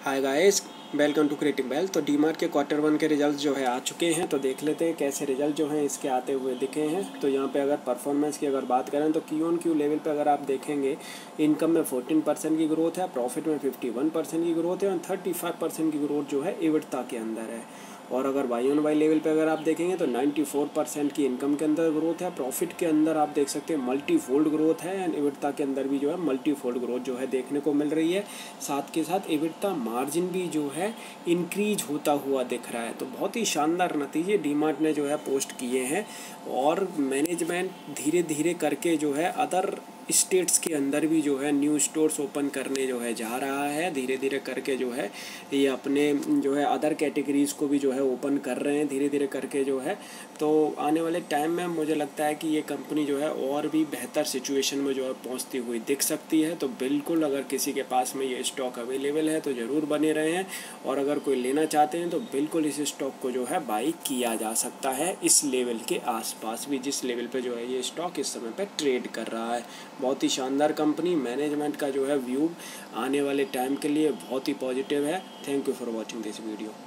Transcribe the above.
Hi guys, welcome to creative wealth. तो डीमार्ट के quarter 1 के रिजल्ट जो है आ चुके हैं, तो देख लेते हैं कैसे रिजल्ट जो हैं इसके आते हुए दिखे हैं। तो यहाँ पे अगर परफॉर्मेंस की अगर बात करें तो क्यू ऑन क्यू लेवल पे अगर आप देखेंगे, इनकम में 14% की ग्रोथ है, प्रॉफिट में 51% की ग्रोथ है और 35% की ग्रोथ जो है EBITDA के अंदर है। और अगर वाई ऑन वाई लेवल पे अगर आप देखेंगे तो 94% की इनकम के अंदर ग्रोथ है, प्रॉफिट के अंदर आप देख सकते हैं मल्टी फोल्ड ग्रोथ है एंड EBITDA के अंदर भी जो है मल्टी फोल्ड ग्रोथ जो है देखने को मिल रही है। साथ के साथ EBITDA मार्जिन भी जो है इंक्रीज होता हुआ दिख रहा है। तो बहुत ही शानदार नतीजे डीमार्ट ने जो है पोस्ट किए हैं और मैनेजमेंट धीरे धीरे करके जो है अदर स्टेट्स के अंदर भी जो है न्यू स्टोर्स ओपन करने जो है जा रहा है। धीरे धीरे करके जो है ये अपने जो है अदर कैटेगरीज़ को भी जो है ओपन कर रहे हैं धीरे धीरे करके जो है। तो आने वाले टाइम में मुझे लगता है कि ये कंपनी जो है और भी बेहतर सिचुएशन में जो है पहुंचती हुई दिख सकती है। तो बिल्कुल अगर किसी के पास में ये स्टॉक अवेलेबल है तो ज़रूर बने रहे हैं, और अगर कोई लेना चाहते हैं तो बिल्कुल इस स्टॉक को जो है बाई किया जा सकता है इस लेवल के आसपास भी, जिस लेवल पे जो है ये स्टॉक इस समय पे ट्रेड कर रहा है। बहुत ही शानदार कंपनी, मैनेजमेंट का जो है व्यू आने वाले टाइम के लिए बहुत ही पॉजिटिव है। Thank you for watching this video.